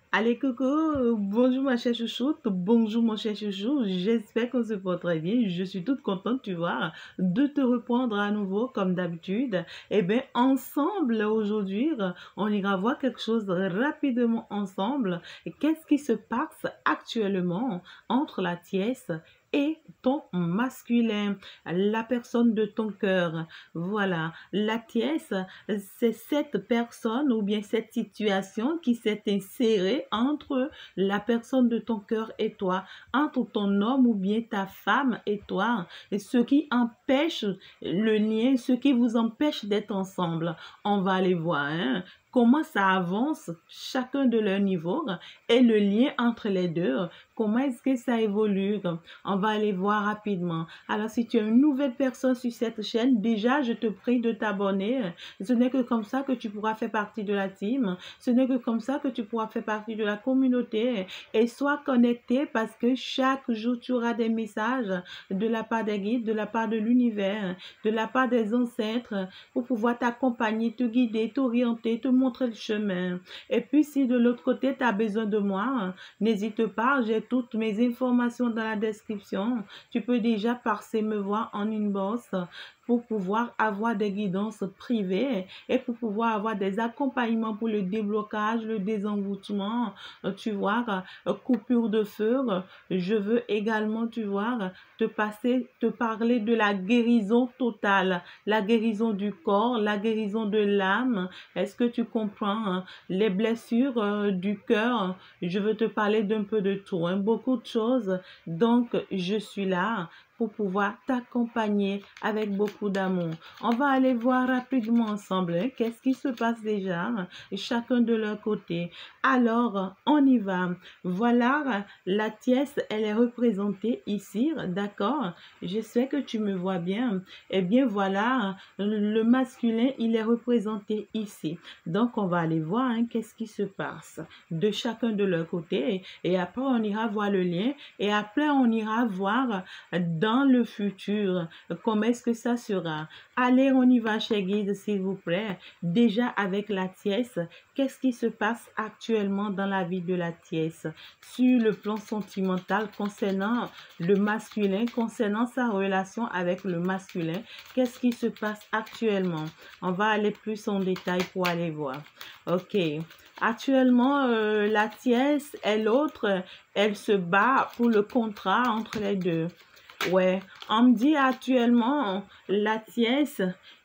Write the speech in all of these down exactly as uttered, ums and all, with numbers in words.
Allez, coucou, bonjour ma chère chouchoute, bonjour mon cher chouchou, j'espère qu'on se porte très bien, je suis toute contente, tu vois, de te reprendre à nouveau comme d'habitude. Eh bien, ensemble aujourd'hui, on ira voir quelque chose rapidement ensemble. Qu'est-ce qui se passe actuellement entre la tiesse et ton masculin, la personne de ton cœur? Voilà, la tiesse, c'est cette personne ou bien cette situation qui s'est insérée entre la personne de ton cœur et toi, entre ton homme ou bien ta femme et toi, et ce qui empêche le lien, ce qui vous empêche d'être ensemble. On va aller voir, hein, comment ça avance, chacun de leur niveau, et le lien entre les deux, comment est-ce que ça évolue. On va aller voir rapidement. Alors, si tu es une nouvelle personne sur cette chaîne, déjà, je te prie de t'abonner. Ce n'est que comme ça que tu pourras faire partie de la team. Ce n'est que comme ça que tu pourras faire partie de la communauté. Et sois connecté parce que chaque jour, tu auras des messages de la part des guides, de la part de l'univers, de la part des ancêtres pour pouvoir t'accompagner, te guider, t'orienter, te montrer le chemin. Et puis, si de l'autre côté, tu as besoin de moi, n'hésite pas, j'ai toutes mes informations dans la description. Tu peux déjà passer me voir en inbox pour pouvoir avoir des guidances privées et pour pouvoir avoir des accompagnements pour le déblocage, le désenvoûtement, tu vois, coupure de feu. Je veux également, tu vois, te passer, te parler de la guérison totale, la guérison du corps, la guérison de l'âme. Est-ce que tu comprends, hein? Les blessures euh, du cœur, je veux te parler d'un peu de tout, hein, beaucoup de choses. Donc, je suis là pour pouvoir t'accompagner avec beaucoup d'amour. On va aller voir rapidement ensemble, hein, qu'est-ce qui se passe déjà, hein, chacun de leur côté. Alors, on y va. Voilà, la tiesse, elle est représentée ici, d'accord? Je sais que tu me vois bien. Eh bien, voilà, le masculin, il est représenté ici. Donc, on va aller voir, hein, qu'est-ce qui se passe de chacun de leur côté. Et après, on ira voir le lien. Et après, on ira voir dans le futur comment est-ce que ça sera. Allez, on y va, chez guide, s'il vous plaît. Déjà, avec la tiesse, qu'est-ce qui se passe actuellement dans la vie de la tiesse sur le plan sentimental concernant le masculin, concernant sa relation avec le masculin? Qu'est-ce qui se passe actuellement? On va aller plus en détail pour aller voir. Ok. Actuellement, euh, la tiesse et l'autre, elle se bat pour le contrat entre les deux. Ouais, on me dit actuellement, la tiesse,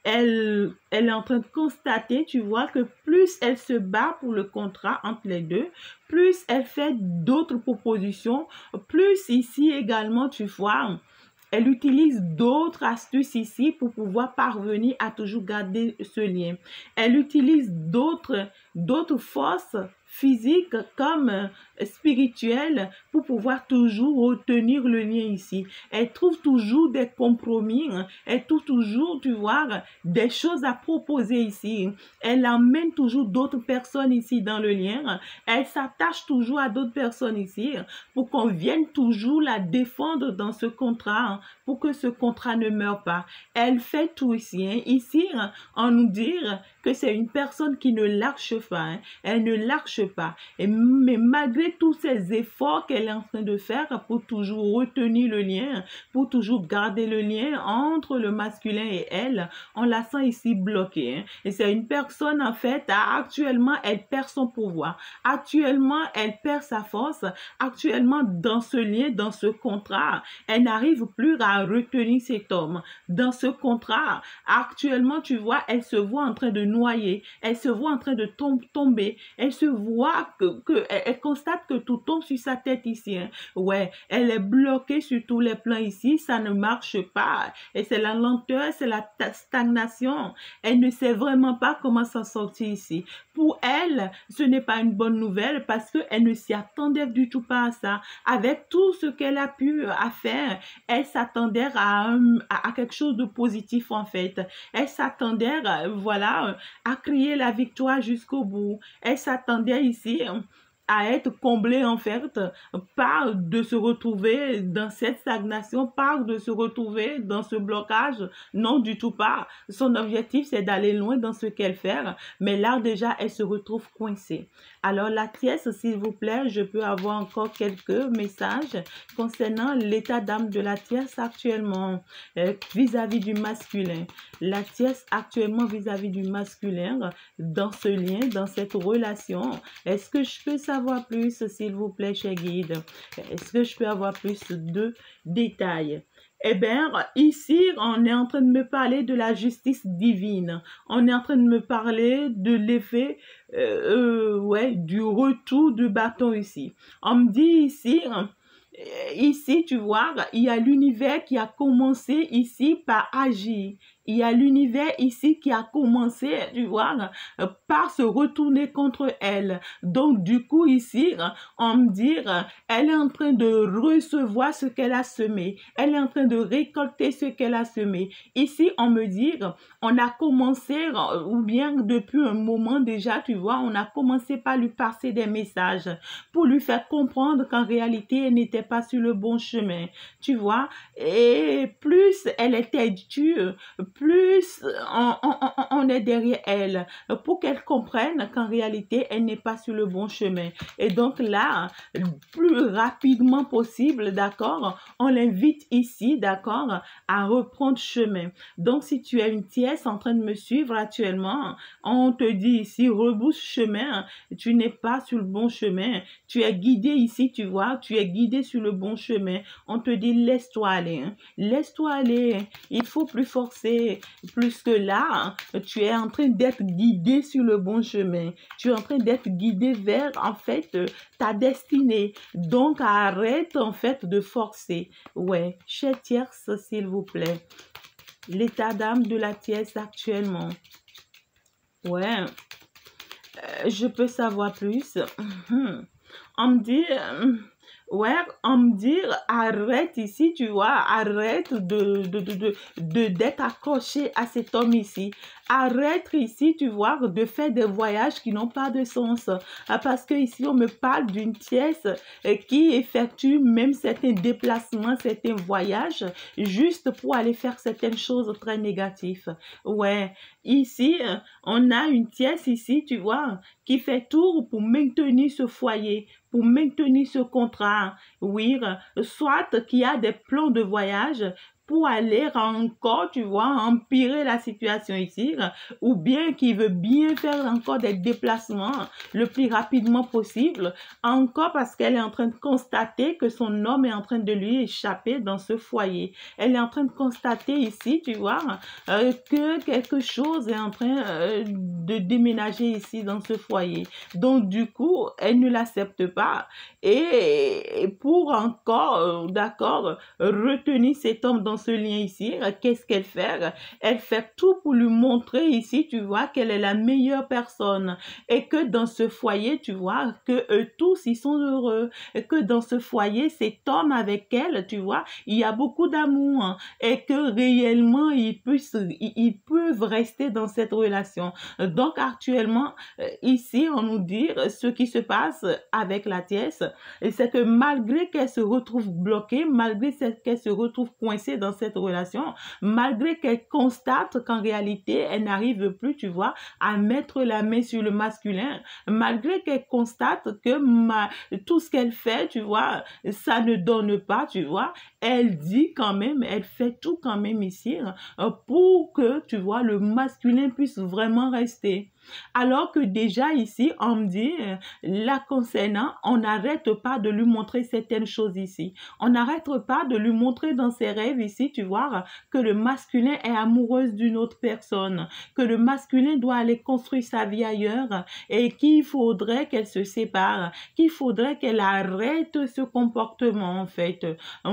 elle, elle est en train de constater, tu vois, que plus elle se bat pour le contrat entre les deux, plus elle fait d'autres propositions, plus ici également, tu vois, elle utilise d'autres astuces ici pour pouvoir parvenir à toujours garder ce lien. Elle utilise d'autres d'autres forces physiques comme spirituelles pour pouvoir toujours retenir le lien ici. Elle trouve toujours des compromis. Elle trouve toujours, tu vois, des choses à proposer ici. Elle emmène toujours d'autres personnes ici dans le lien. Elle s'attache toujours à d'autres personnes ici pour qu'on vienne toujours la défendre dans ce contrat, pour que ce contrat ne meure pas. Elle fait tout ici. Hein. Ici, on nous dit que c'est une personne qui ne lâche pas. Hein. Elle ne lâche pas. Et, mais malgré tous ces efforts qu'elle est en train de faire pour toujours retenir le lien, pour toujours garder le lien entre le masculin et elle, on la sent ici bloquée. Hein. Et c'est une personne, en fait, actuellement, elle perd son pouvoir. Actuellement, elle perd sa force. Actuellement, dans ce lien, dans ce contrat, elle n'arrive plus à retenir cet homme. Dans ce contrat, actuellement, tu vois, elle se voit en train de noyer. Elle se voit en train de tom tomber. Elle se voit que, que elle, elle constate que tout tombe sur sa tête ici. Hein. Ouais, elle est bloquée sur tous les plans ici. Ça ne marche pas. Et c'est la lenteur, c'est la stagnation. Elle ne sait vraiment pas comment s'en sortir ici. Pour elle, ce n'est pas une bonne nouvelle parce qu'elle ne s'y attendait du tout pas à ça. Avec tout ce qu'elle a pu à faire, elle s'attendait à, à, à quelque chose de positif en fait. Elle s'attendait, voilà, à crier la victoire jusqu'au bout. Elle s'attendait ici à être comblée en fait par de se retrouver dans cette stagnation, par de se retrouver dans ce blocage. Non, du tout pas. Son objectif, c'est d'aller loin dans ce qu'elle fait, mais là déjà, elle se retrouve coincée. Alors la tierce, s'il vous plaît, je peux avoir encore quelques messages concernant l'état d'âme de la tierce actuellement euh, vis-à-vis du masculin. La tierce actuellement vis-à-vis du masculin, dans ce lien, dans cette relation. Est-ce que je peux savoir plus, s'il vous plaît, cher guide? Est-ce que je peux avoir plus de détails? Eh bien, ici, on est en train de me parler de la justice divine. On est en train de me parler de l'effet, euh, euh, ouais, du retour du bâton ici. On me dit ici, ici, tu vois, il y a l'univers qui a commencé ici par agir. Il y a l'univers ici qui a commencé, tu vois, par se retourner contre elle. Donc, du coup, ici, on me dit, elle est en train de recevoir ce qu'elle a semé. Elle est en train de récolter ce qu'elle a semé. Ici, on me dit, on a commencé, ou bien depuis un moment déjà, tu vois, on a commencé par lui passer des messages pour lui faire comprendre qu'en réalité, elle n'était pas sur le bon chemin, tu vois. Et plus elle était dure, plus on, on, on est derrière elle pour qu'elle comprenne qu'en réalité, elle n'est pas sur le bon chemin. Et donc là, plus rapidement possible, d'accord, on l'invite ici, d'accord, à reprendre chemin. Donc, si tu es une tierce en train de me suivre actuellement, on te dit ici, rebousse chemin, tu n'es pas sur le bon chemin. Tu es guidé ici, tu vois, tu es guidé sur le bon chemin. On te dit, laisse-toi aller, hein. Laisse-toi aller, il faut plus forcer. Plus que là, tu es en train d'être guidé sur le bon chemin. Tu es en train d'être guidé vers, en fait, ta destinée. Donc, arrête, en fait, de forcer. Ouais, chère tierce, s'il vous plaît. L'état d'âme de la tierce actuellement. Ouais, euh, je peux savoir plus. On me dit... Euh, Ouais, on me dit, arrête ici, tu vois, arrête de, de, de, de, de, d'être accroché à cet homme ici. Arrête ici, tu vois, de faire des voyages qui n'ont pas de sens. Parce que ici, on me parle d'une tierce qui effectue même certains déplacements, certains voyages, juste pour aller faire certaines choses très négatives. Ouais, ici, on a une tierce ici, tu vois, qui fait tout pour maintenir ce foyer, pour maintenir ce contrat, oui, soit qu'il y a des plans de voyage pour aller encore, tu vois, empirer la situation ici, ou bien qui veut bien faire encore des déplacements le plus rapidement possible, encore parce qu'elle est en train de constater que son homme est en train de lui échapper dans ce foyer. Elle est en train de constater ici, tu vois, euh, que quelque chose est en train euh, de déménager ici dans ce foyer. Donc, du coup, elle ne l'accepte pas. Et pour encore, euh, d'accord, retenir cet homme dans ce lien ici, qu'est-ce qu'elle fait? Elle fait tout pour lui montrer ici, tu vois, qu'elle est la meilleure personne et que dans ce foyer, tu vois, que eux tous, ils sont heureux et que dans ce foyer, cet homme avec elle, tu vois, il y a beaucoup d'amour hein, et que réellement, ils, puissent, ils, ils peuvent rester dans cette relation. Donc, actuellement, ici, on nous dit ce qui se passe avec la tierce, c'est que malgré qu'elle se retrouve bloquée, malgré qu'elle se retrouve coincée dans cette relation, malgré qu'elle constate qu'en réalité, elle n'arrive plus, tu vois, à mettre la main sur le masculin, malgré qu'elle constate que ma, tout ce qu'elle fait, tu vois, ça ne donne pas, tu vois, elle dit quand même, elle fait tout quand même ici pour que, tu vois, le masculin puisse vraiment rester. Alors que déjà ici, on me dit, la concernant, on n'arrête pas de lui montrer certaines choses ici. On n'arrête pas de lui montrer dans ses rêves ici, tu vois, que le masculin est amoureuse d'une autre personne, que le masculin doit aller construire sa vie ailleurs et qu'il faudrait qu'elle se sépare, qu'il faudrait qu'elle arrête ce comportement en fait.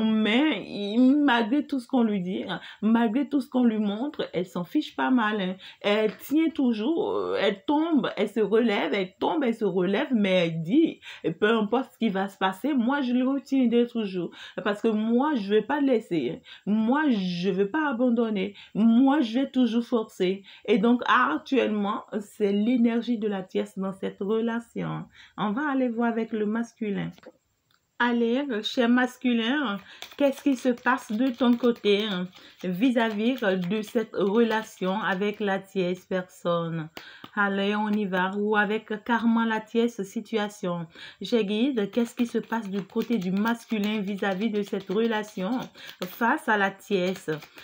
Mais malgré tout ce qu'on lui dit, malgré tout ce qu'on lui montre, elle s'en fiche pas mal. Hein. Elle tient toujours elle tombe, elle se relève, elle tombe, elle se relève, mais elle dit, peu importe ce qui va se passer, moi, je le retiendrai toujours. Parce que moi, je vais pas le laisser. Moi, je vais pas abandonner. Moi, je vais toujours forcer. Et donc, actuellement, c'est l'énergie de la tierce dans cette relation. On va aller voir avec le masculin. Allez, cher masculin, qu'est-ce qui se passe de ton côté vis-à-vis de cette relation avec la tierce personne? Allez, on y va. Ou avec carrément la tierce situation. J'ai guide, qu'est-ce qui se passe du côté du masculin vis-à-vis de cette relation face à la tierce?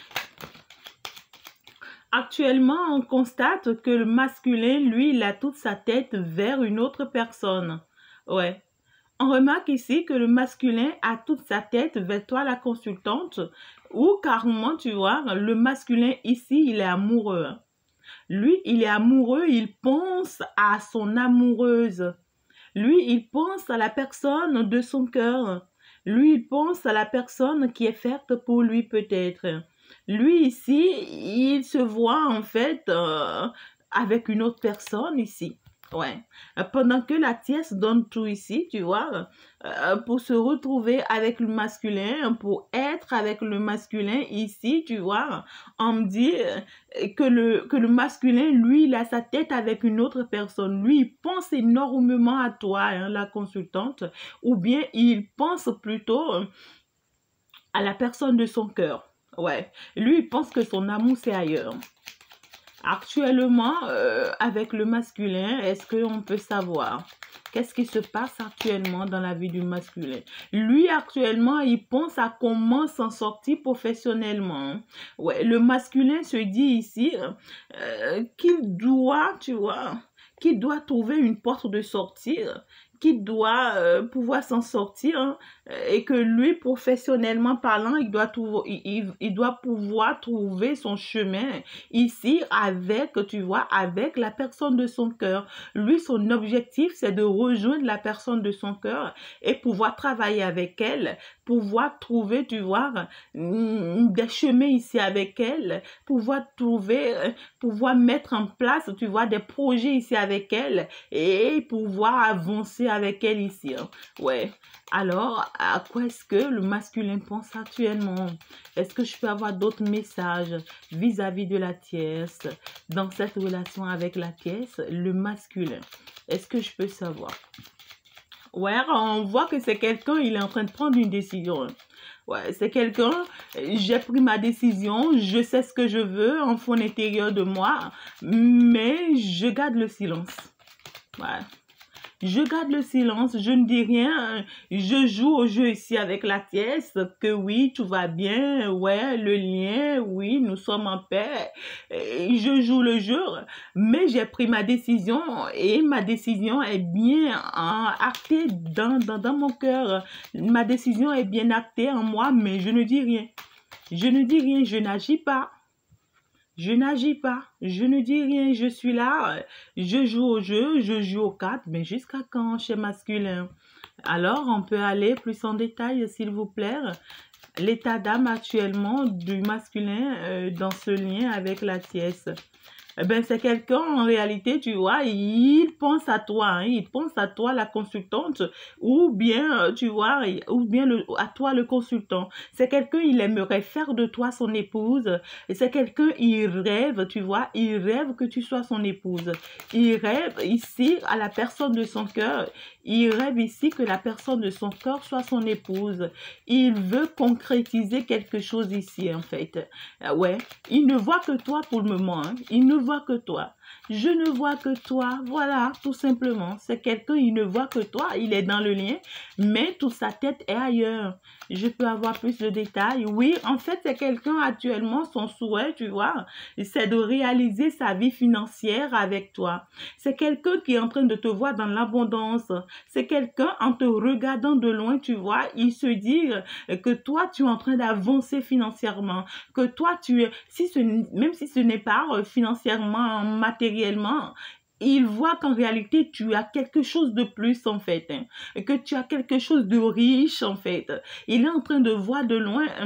Actuellement, on constate que le masculin, lui, il a toute sa tête vers une autre personne. Ouais. On remarque ici que le masculin a toute sa tête vers toi, la consultante, ou carrément, tu vois, le masculin ici, il est amoureux. Lui, il est amoureux, il pense à son amoureuse. Lui, il pense à la personne de son cœur. Lui, il pense à la personne qui est faite pour lui peut-être. Lui, ici, il se voit en fait euh, avec une autre personne ici. Ouais. Pendant que la tierce donne tout ici, tu vois, euh, pour se retrouver avec le masculin, pour être avec le masculin ici, tu vois, on me dit que le, que le masculin, lui, il a sa tête avec une autre personne. Lui, il pense énormément à toi, hein, la consultante, ou bien il pense plutôt à la personne de son cœur. Ouais. Lui, il pense que son amour, c'est ailleurs. Actuellement, euh, avec le masculin, est-ce qu'on peut savoir qu'est-ce qui se passe actuellement dans la vie du masculin? Lui, actuellement, il pense à comment s'en sortir professionnellement. Ouais, le masculin se dit ici euh, qu'il doit, tu vois, qu'il doit trouver une porte de sortie, qu'il doit euh, pouvoir s'en sortir hein, et que lui, professionnellement parlant, il doit, il, il, il doit pouvoir trouver son chemin ici avec, tu vois, avec la personne de son cœur. Lui, son objectif, c'est de rejoindre la personne de son cœur et pouvoir travailler avec elle, pouvoir trouver, tu vois, des chemins ici avec elle, pouvoir trouver, pouvoir mettre en place, tu vois, des projets ici avec elle et pouvoir avancer avec elle ici. Hein. Ouais. Alors, à quoi est-ce que le masculin pense actuellement? Est-ce que je peux avoir d'autres messages vis-à-vis de la tierce dans cette relation avec la tierce, le masculin? Est-ce que je peux savoir? Ouais, on voit que c'est quelqu'un, il est en train de prendre une décision. Ouais, c'est quelqu'un, j'ai pris ma décision, je sais ce que je veux en fond intérieur de moi, mais je garde le silence. Ouais. Je garde le silence, je ne dis rien, je joue au jeu ici avec la tierce, que oui, tout va bien, ouais, le lien, oui, nous sommes en paix, et je joue le jeu, mais j'ai pris ma décision et ma décision est bien actée dans, dans, dans mon cœur, ma décision est bien actée en moi, mais je ne dis rien, je ne dis rien, je n'agis pas. Je n'agis pas, je ne dis rien, je suis là, je joue au jeu, je joue aux cartes, mais jusqu'à quand chez masculin? Alors, on peut aller plus en détail, s'il vous plaît. L'état d'âme actuellement du masculin euh, dans ce lien avec la tierce. Eh ben, c'est quelqu'un, en réalité, tu vois, il pense à toi, hein, il pense à toi, la consultante, ou bien, tu vois, ou bien le, à toi, le consultant. C'est quelqu'un, il aimerait faire de toi son épouse. Et c'est quelqu'un, il rêve, tu vois, il rêve que tu sois son épouse. Il rêve ici à la personne de son cœur. Il rêve ici que la personne de son cœur soit son épouse. Il veut concrétiser quelque chose ici, en fait. Ouais, il ne voit que toi pour le moment, hein. Il ne voit que toi. Je ne vois que toi. Voilà, tout simplement. C'est quelqu'un, il ne voit que toi. Il est dans le lien, mais toute sa tête est ailleurs. Je peux avoir plus de détails. Oui, en fait, c'est quelqu'un actuellement, son souhait, tu vois, c'est de réaliser sa vie financière avec toi. C'est quelqu'un qui est en train de te voir dans l'abondance. C'est quelqu'un, en te regardant de loin, tu vois, il se dit que toi, tu es en train d'avancer financièrement. Que toi, tu es, si ce, même si ce n'est pas financièrement, matériellement, il voit qu'en réalité, tu as quelque chose de plus, en fait, hein, que tu as quelque chose de riche, en fait. Il est en train de voir de loin hein,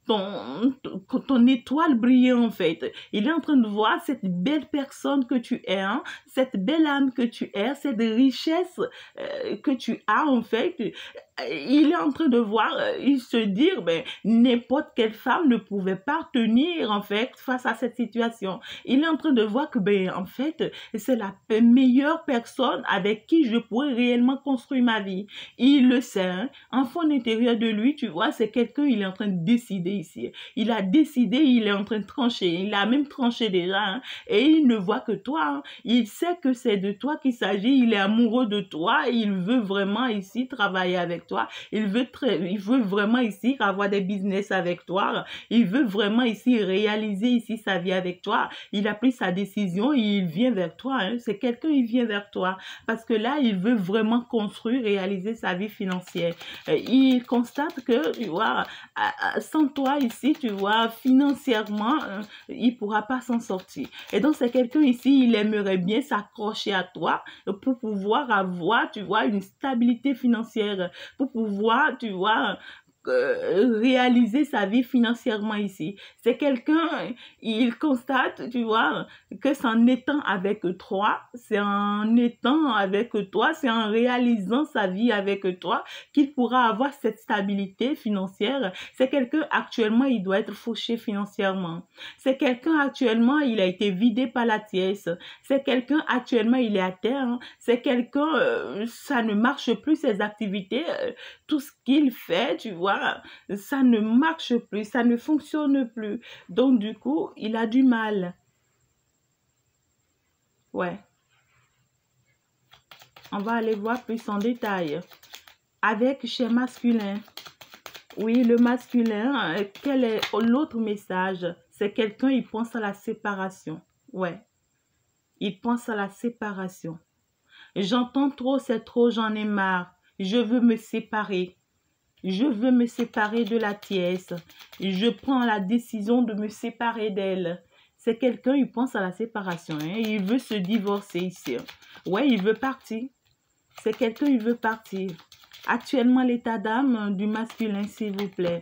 ton, ton, ton étoile briller en fait. Il est en train de voir cette belle personne que tu es, hein, cette belle âme que tu es, cette richesse euh, que tu as en fait. Il est en train de voir, euh, il se dire, ben, n'importe quelle femme ne pouvait pas tenir en fait face à cette situation. Il est en train de voir que, ben, en fait, c'est la meilleure personne avec qui je pourrais réellement construire ma vie. Il le sait, hein. En fond intérieur de lui, tu vois, c'est quelqu'un, il est en train de décider ici. Il a décidé, il est en train de trancher. Il a même tranché déjà, hein, et il ne voit que toi. Hein. Il sait que c'est de toi qu'il s'agit. Il est amoureux de toi. Il veut vraiment ici travailler avec toi. Il veut, il veut vraiment ici avoir des business avec toi. Il veut vraiment ici réaliser ici sa vie avec toi. Il a pris sa décision et il vient vers toi. Hein. C'est quelqu'un, il vient vers toi. Parce que là, il veut vraiment construire, réaliser sa vie financière. Il constate que, tu vois, sans toi ici, tu vois, financièrement, il ne pourra pas s'en sortir. Et donc, c'est quelqu'un ici, il aimerait bien s'accrocher à toi pour pouvoir avoir, tu vois, une stabilité financière, pour pouvoir, tu vois, Euh, réaliser sa vie financièrement ici. C'est quelqu'un, il constate, tu vois, que c'est en étant avec toi, c'est en étant avec toi, c'est en réalisant sa vie avec toi qu'il pourra avoir cette stabilité financière. C'est quelqu'un, actuellement, il doit être fauché financièrement. C'est quelqu'un, actuellement, il a été vidé par la tièce. C'est quelqu'un, actuellement, il est à terre. Hein. C'est quelqu'un, euh, ça ne marche plus, ses activités, euh, tout ce qu'il fait, tu vois, ça ne marche plus, ça ne fonctionne plus. Donc, du coup, il a du mal. Ouais. On va aller voir plus en détail. Avec chez masculin. Oui, le masculin, quel est l'autre message? C'est quelqu'un, il pense à la séparation. Ouais. Il pense à la séparation. J'entends trop, c'est trop, j'en ai marre. Je veux me séparer. Je veux me séparer de la tièce. Je prends la décision de me séparer d'elle. C'est quelqu'un, il pense à la séparation. Hein? Il veut se divorcer ici. Ouais, il veut partir. C'est quelqu'un, il veut partir. Actuellement, l'état d'âme du masculin, s'il vous plaît.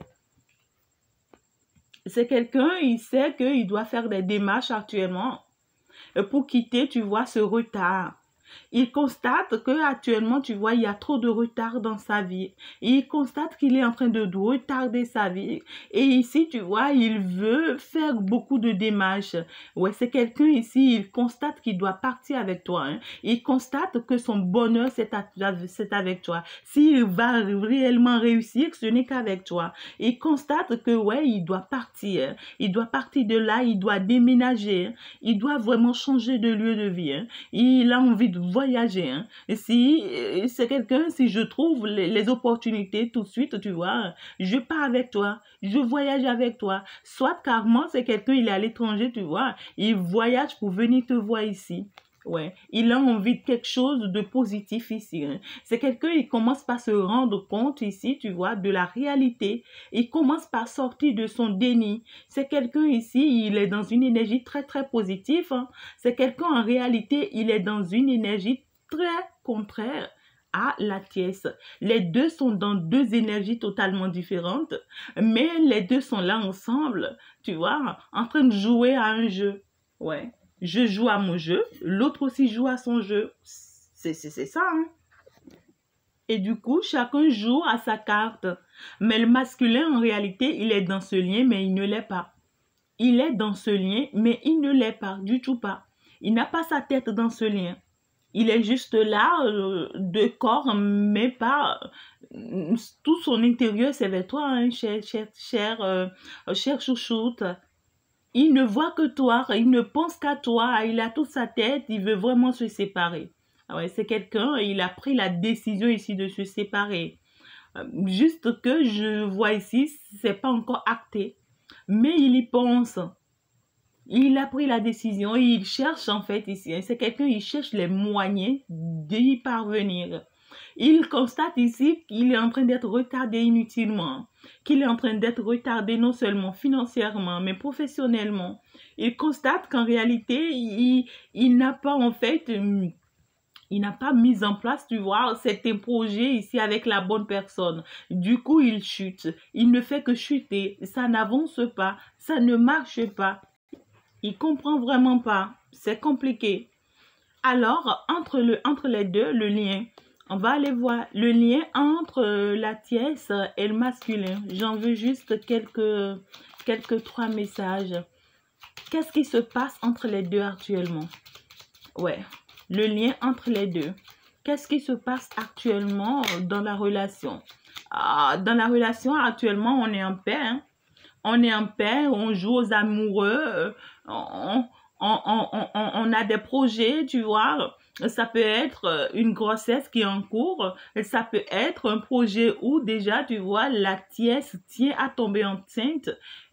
C'est quelqu'un, il sait qu'il doit faire des démarches actuellement pour quitter, tu vois, ce retard. Il constate que actuellement, tu vois, il y a trop de retard dans sa vie. Il constate qu'il est en train de retarder sa vie. Et ici, tu vois, il veut faire beaucoup de démarches. Ouais, c'est quelqu'un ici, il constate qu'il doit partir avec toi. Hein. Il constate que son bonheur, c'est avec toi. S'il va réellement réussir, ce n'est qu'avec toi. Il constate que, ouais, il doit partir. Il doit partir de là, il doit déménager. Il doit vraiment changer de lieu de vie. Hein. Il a envie de voyager. Hein. Et si c'est quelqu'un, si je trouve les, les opportunités tout de suite, tu vois, je pars avec toi, je voyage avec toi. Soit carrément, c'est quelqu'un, il est à l'étranger, tu vois, il voyage pour venir te voir ici. Ouais, il a envie de quelque chose de positif ici. Hein. C'est quelqu'un, il commence par se rendre compte ici, tu vois, de la réalité. Il commence par sortir de son déni. C'est quelqu'un ici, il est dans une énergie très, très positive. Hein. C'est quelqu'un, en réalité, il est dans une énergie très contraire à la tièce. Les deux sont dans deux énergies totalement différentes, mais les deux sont là ensemble, tu vois, en train de jouer à un jeu. Ouais. Je joue à mon jeu, l'autre aussi joue à son jeu. C'est ça, hein? Et du coup, chacun joue à sa carte. Mais le masculin, en réalité, il est dans ce lien, mais il ne l'est pas. Il est dans ce lien, mais il ne l'est pas, du tout pas. Il n'a pas sa tête dans ce lien. Il est juste là, euh, de corps, mais pas... Euh, tout son intérieur, c'est vers toi, hein, cher, cher, cher, euh, cher chouchoute. Il ne voit que toi, il ne pense qu'à toi, il a toute sa tête, il veut vraiment se séparer. Ah ouais, c'est quelqu'un, il a pris la décision ici de se séparer. Juste que je vois ici, c'est pas encore acté, mais il y pense. Il a pris la décision, il cherche en fait ici, c'est quelqu'un, il cherche les moyens d'y parvenir. Il constate ici qu'il est en train d'être retardé inutilement, qu'il est en train d'être retardé non seulement financièrement, mais professionnellement. Il constate qu'en réalité, il, il n'a pas en fait il n'a pas mis en place, tu vois, certains projets ici avec la bonne personne. Du coup, il chute. Il ne fait que chuter. Ça n'avance pas. Ça ne marche pas. Il comprend vraiment pas. C'est compliqué. Alors, entre, le, entre les deux, le lien. On va aller voir le lien entre la tiesse et le masculin. J'en veux juste quelques, quelques trois messages. Qu'est-ce qui se passe entre les deux actuellement? Ouais, le lien entre les deux. Qu'est-ce qui se passe actuellement dans la relation? Ah, dans la relation, actuellement, on est en paix. Hein? On est en paix, on joue aux amoureux, on, on, on, on, on a des projets, tu vois. Ça peut être une grossesse qui est en cours. Ça peut être un projet où déjà, tu vois, la tiesse tient à tomber enceinte.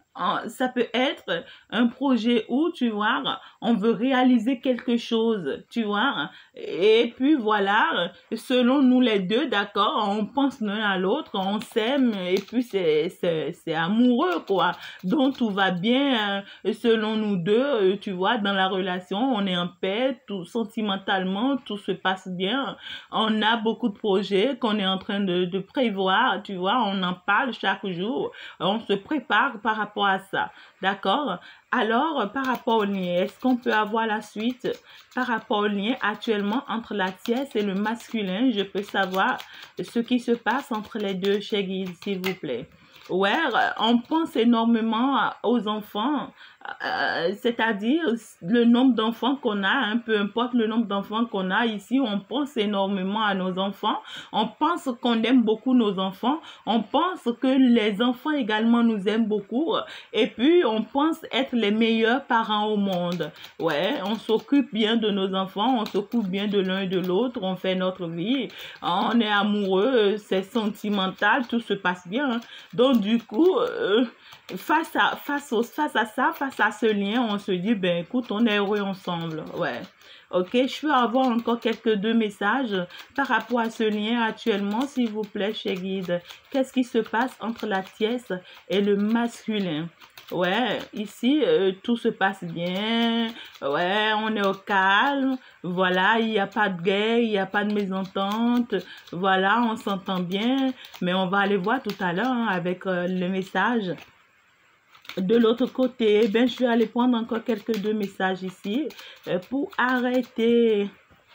Ça peut être un projet où, tu vois, on veut réaliser quelque chose, tu vois. Et puis, voilà, selon nous les deux, d'accord, on pense l'un à l'autre, on s'aime et puis c'est amoureux, quoi. Donc, tout va bien selon nous deux, tu vois, dans la relation, on est en paix, tout, sentimentalement, tout se passe bien. On a beaucoup de projets qu'on est en train de, de prévoir, tu vois, on en parle chaque jour, on se prépare par rapport à ça, d'accord? Alors, par rapport au lien, est-ce qu'on peut avoir la suite? Par rapport au lien actuellement entre la tiesse et le masculin, je peux savoir ce qui se passe entre les deux chez Guide, s'il vous plaît. Ouais, on pense énormément aux enfants, euh, c'est-à-dire le nombre d'enfants qu'on a, hein, peu importe le nombre d'enfants qu'on a ici, on pense énormément à nos enfants, on pense qu'on aime beaucoup nos enfants, on pense que les enfants également nous aiment beaucoup, et puis on pense être les meilleurs parents au monde. Ouais, on s'occupe bien de nos enfants, on s'occupe bien de l'un et de l'autre, on fait notre vie, on est amoureux, c'est sentimental, tout se passe bien. Hein. Donc, du coup, euh, face, à, face, au, face à ça, face à ce lien, on se dit, ben écoute, on est heureux ensemble. Ouais. Ok, je peux avoir encore quelques deux messages par rapport à ce lien actuellement, s'il vous plaît, chez Guide. Qu'est-ce qui se passe entre la tiesse et le masculin? Ouais, ici, euh, tout se passe bien. Ouais, on est au calme. Voilà, il n'y a pas de guerre, il n'y a pas de mésentente. Voilà, on s'entend bien. Mais on va aller voir tout à l'heure hein, avec euh, le message. De l'autre côté, ben, je vais aller prendre encore quelques deux messages ici euh, pour arrêter.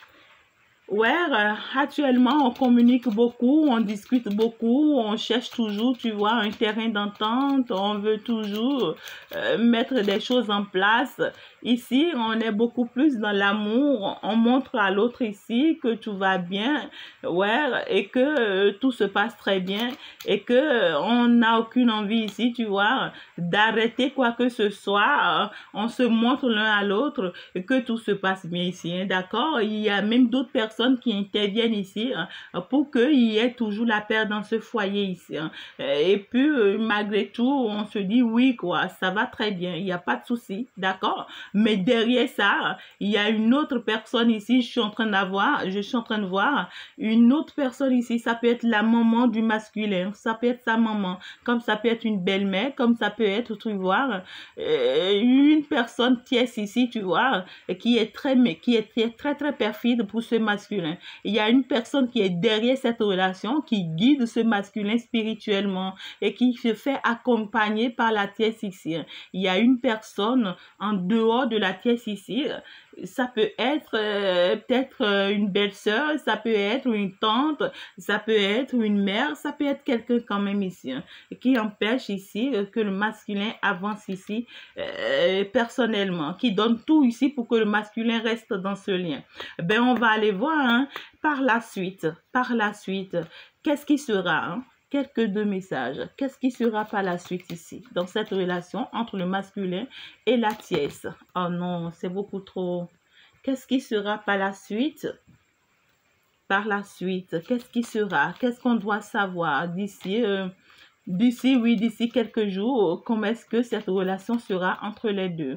Ouais, euh, actuellement, on communique beaucoup, on discute beaucoup, on cherche toujours, tu vois, un terrain d'entente, on veut toujours euh, mettre des choses en place. Ici, on est beaucoup plus dans l'amour, on montre à l'autre ici que tout va bien, ouais, et que euh, tout se passe très bien, et que euh, on n'a aucune envie ici, tu vois, d'arrêter quoi que ce soit. On se montre l'un à l'autre que tout se passe bien ici, hein, d'accord? Il y a même d'autres personnes qui interviennent ici hein, pour qu'il y ait toujours la paix dans ce foyer ici. Hein. Et puis, euh, malgré tout, on se dit oui, quoi, ça va très bien, il n'y a pas de souci, d'accord? Mais derrière ça, il y a une autre personne ici, je suis en train d'avoir, je suis en train de voir une autre personne ici, ça peut être la maman du masculin, ça peut être sa maman, comme ça peut être une belle-mère, comme ça peut être, tu vois, euh, une personne tierce ici, tu vois, qui est très, qui est très, très, très perfide pour ce masculin. Il y a une personne qui est derrière cette relation, qui guide ce masculin spirituellement et qui se fait accompagner par la tiesse ici. Il y a une personne en dehors de la tiesse ici. Ça peut être euh, peut-être euh, une belle-sœur, ça peut être une tante, ça peut être une mère, ça peut être quelqu'un quand même ici, hein, qui empêche ici euh, que le masculin avance ici euh, personnellement, qui donne tout ici pour que le masculin reste dans ce lien. Ben, on va aller voir hein, par la suite, par la suite, qu'est-ce qui sera hein? Quelques deux messages. Qu'est-ce qui sera par la suite ici, dans cette relation entre le masculin et la tiesse? Oh non, c'est beaucoup trop. Qu'est-ce qui sera par la suite? Par la suite, qu'est-ce qui sera? Qu'est-ce qu'on doit savoir d'ici, euh, d'ici, oui, d'ici quelques jours? Comment est-ce que cette relation sera entre les deux?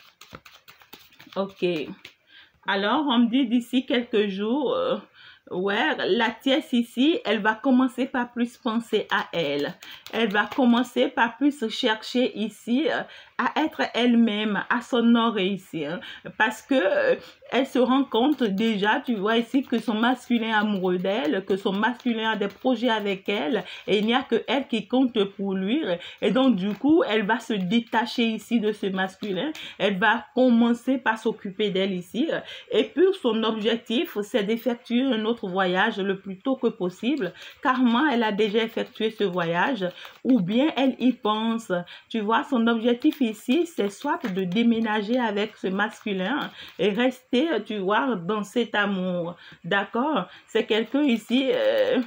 Ok. Alors, on me dit d'ici quelques jours... Euh, Ouais, la tiesse ici, elle va commencer par plus penser à elle. Elle va commencer par plus chercher ici à être elle-même, à s'honorer ici. Hein, parce que elle se rend compte déjà, tu vois ici, que son masculin est amoureux d'elle, que son masculin a des projets avec elle, et il n'y a que elle qui compte pour lui. Et donc, du coup, elle va se détacher ici de ce masculin. Elle va commencer par s'occuper d'elle ici. Et puis, son objectif, c'est d'effectuer un autre voyage le plus tôt que possible, car moi, elle a déjà effectué ce voyage, ou bien elle y pense. Tu vois, son objectif ici, c'est soit de déménager avec ce masculin et rester, tu vois, dans cet amour. D'accord? C'est quelqu'un ici... Euh,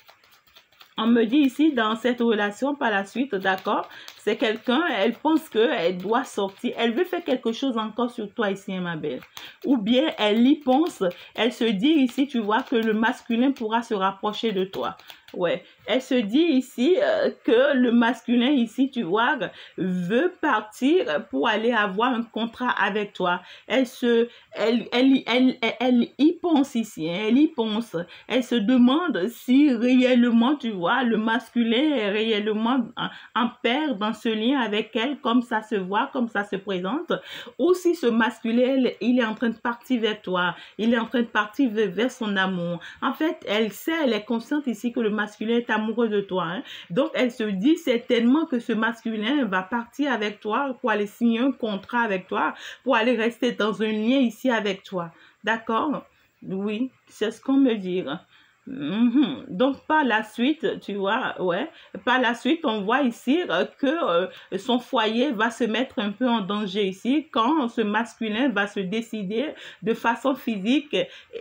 on me dit ici, dans cette relation, par la suite, d'accord, c'est quelqu'un, elle pense qu'elle doit sortir, elle veut faire quelque chose encore sur toi ici, hein, ma belle. Ou bien, elle y pense, elle se dit ici, tu vois, que le masculin pourra se rapprocher de toi. Ouais, elle se dit ici euh, que le masculin ici, tu vois, veut partir pour aller avoir un contrat avec toi. Elle se, elle, elle, elle, elle, elle y pense ici, hein, elle y pense. Elle se demande si réellement, tu vois, le masculin est réellement en, en paire dans ce lien avec elle, comme ça se voit, comme ça se présente, ou si ce masculin, il est en train de partir vers toi, il est en train de partir vers, vers son amour. En fait, elle sait, elle est consciente ici que le masculin est amoureux de toi. Hein. Donc, elle se dit certainement que ce masculin va partir avec toi pour aller signer un contrat avec toi, pour aller rester dans un lien ici avec toi. D'accord? Oui, c'est ce qu'on me dit. Mm-hmm. Donc, par la suite, tu vois, ouais, par la suite, on voit ici euh, que euh, son foyer va se mettre un peu en danger ici quand ce masculin va se décider de façon physique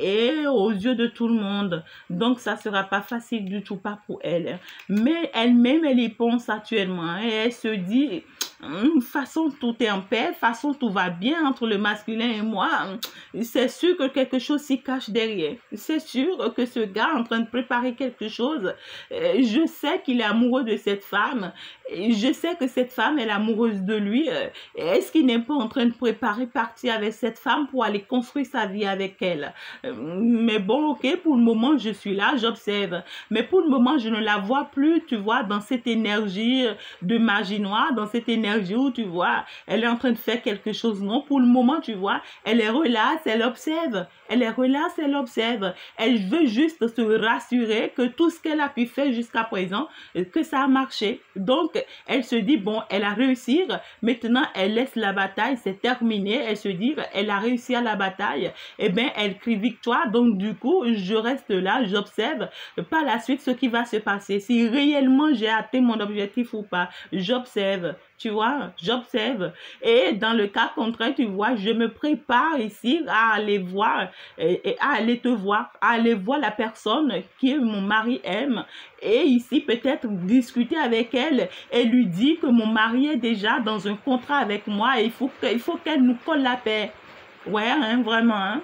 et aux yeux de tout le monde. Donc, ça sera pas facile du tout, pas pour elle. Mais elle-même, elle y pense actuellement et elle se dit... De façon tout est en paix, de façon tout va bien entre le masculin et moi. C'est sûr que quelque chose s'y cache derrière. C'est sûr que ce gars est en train de préparer quelque chose. Je sais qu'il est amoureux de cette femme. Je sais que cette femme est amoureuse de lui. Est-ce qu'il n'est pas en train de préparer partir avec cette femme pour aller construire sa vie avec elle? Mais bon, ok, pour le moment, je suis là, j'observe. Mais pour le moment, je ne la vois plus, tu vois, dans cette énergie de magie noire, dans cette énergie où tu vois, elle est en train de faire quelque chose. Non, pour le moment, tu vois, elle est relaxe, elle observe. Elle est relaxe, elle observe. Elle veut juste se rassurer que tout ce qu'elle a pu faire jusqu'à présent, que ça a marché. Donc, elle se dit, bon, elle a réussi. Maintenant, elle laisse la bataille, c'est terminé. Elle se dit, elle a réussi à la bataille. Eh bien, elle crie victoire. Donc, du coup, je reste là, j'observe par la suite ce qui va se passer. Si réellement j'ai atteint mon objectif ou pas, j'observe. Tu vois, j'observe. Et dans le cas contraire, tu vois, je me prépare ici à aller voir, et, et à aller te voir, à aller voir la personne que mon mari aime. Et ici, peut-être discuter avec elle et lui dire que mon mari est déjà dans un contrat avec moi et il faut qu'il faut qu'elle nous colle la paix. Ouais, hein, vraiment, hein.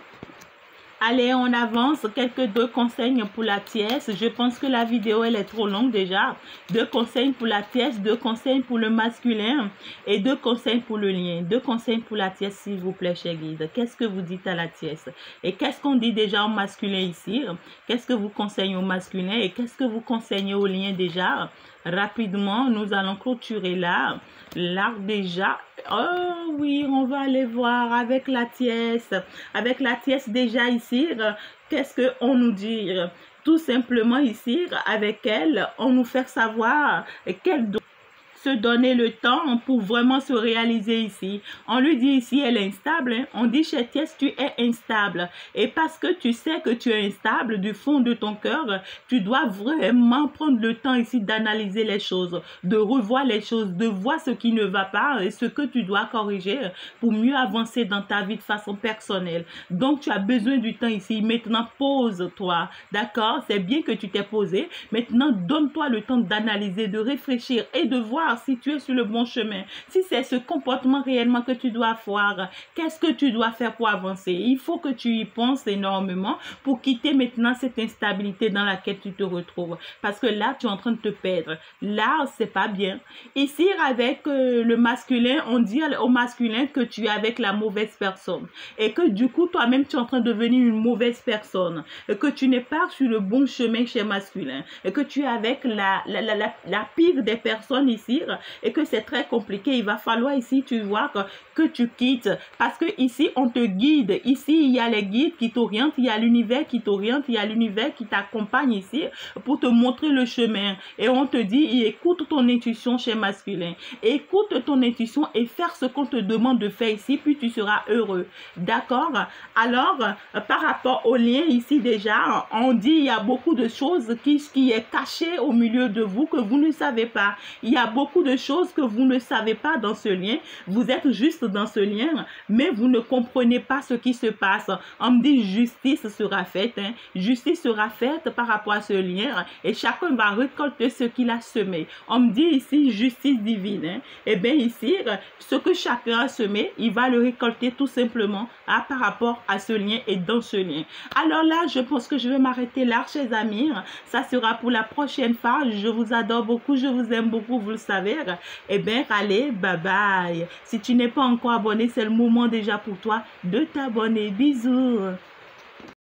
Allez, on avance. Quelques deux conseils pour la tierce. Je pense que la vidéo, elle est trop longue déjà. Deux conseils pour la tierce, deux conseils pour le masculin et deux conseils pour le lien. Deux conseils pour la tierce, s'il vous plaît, cher guide. Qu'est-ce que vous dites à la tierce? Et qu'est-ce qu'on dit déjà au masculin ici? Qu'est-ce que vous conseillez au masculin et qu'est-ce que vous conseillez au lien déjà? Rapidement, nous allons clôturer là. Là, déjà... Oh oui, on va aller voir avec la tierce. Avec la tierce déjà ici, qu'est-ce qu'on nous dit? Tout simplement ici, avec elle, on nous fait savoir qu'elle doit se donner le temps pour vraiment se réaliser ici. On lui dit ici, elle est instable. Hein? On dit chez Thiès, tu es instable. Et parce que tu sais que tu es instable du fond de ton cœur, tu dois vraiment prendre le temps ici d'analyser les choses, de revoir les choses, de voir ce qui ne va pas et ce que tu dois corriger pour mieux avancer dans ta vie de façon personnelle. Donc, tu as besoin du temps ici. Maintenant, pose-toi. D'accord? C'est bien que tu t'es posé. Maintenant, donne-toi le temps d'analyser, de réfléchir et de voir si tu es sur le bon chemin, si c'est ce comportement réellement que tu dois avoir, qu'est-ce que tu dois faire pour avancer. Il faut que tu y penses énormément pour quitter maintenant cette instabilité dans laquelle tu te retrouves. Parce que là, tu es en train de te perdre. Là, c'est pas bien. Ici, avec euh, le masculin, on dit au masculin que tu es avec la mauvaise personne. Et que du coup, toi-même, tu es en train de devenir une mauvaise personne. Et que tu n'es pas sur le bon chemin chez masculin. Et que tu es avec la, la, la, la, la pire des personnes ici réussir et que c'est très compliqué, il va falloir ici, tu vois, que, que tu quittes. Parce que ici, on te guide. Ici, il y a les guides qui t'orientent, il y a l'univers qui t'oriente, il y a l'univers qui t'accompagne ici pour te montrer le chemin. Et on te dit, écoute ton intuition chez masculin. Écoute ton intuition et faire ce qu'on te demande de faire ici, puis tu seras heureux. D'accord? Alors, par rapport au lien ici déjà, on dit il y a beaucoup de choses qui, qui est caché au milieu de vous que vous ne savez pas. Il y a beaucoup de choses que vous ne savez pas dans ce lien. Vous êtes juste dans ce lien, mais vous ne comprenez pas ce qui se passe. On me dit justice sera faite. Hein. Justice sera faite par rapport à ce lien et chacun va récolter ce qu'il a semé. On me dit ici justice divine. Hein. Et bien ici, ce que chacun a semé, il va le récolter tout simplement hein, par rapport à ce lien et dans ce lien. Alors là, je pense que je vais m'arrêter là, chers amis. Ça sera pour la prochaine fois. Je vous adore beaucoup, je vous aime beaucoup, vous le savez. Eh bien, allez, bye bye. Si tu n'es pas encore abonné, c'est le moment déjà pour toi de t'abonner. Bisous.